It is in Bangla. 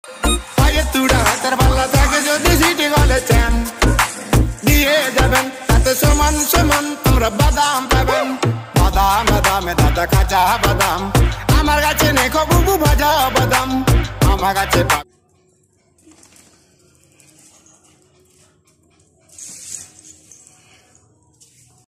পায়ের তুড়া হাতের পাল্লা থাকে যদি সিটি গলে চ্যান দিয়ে যাবেন তাতে সমান সমান তোমরা বাদাম পাবেন। বাদাম বাদামে দাদা কাঁচা বাদাম, আমার কাছে নেই বুবু ভাজা বাদাম, আমার কাছে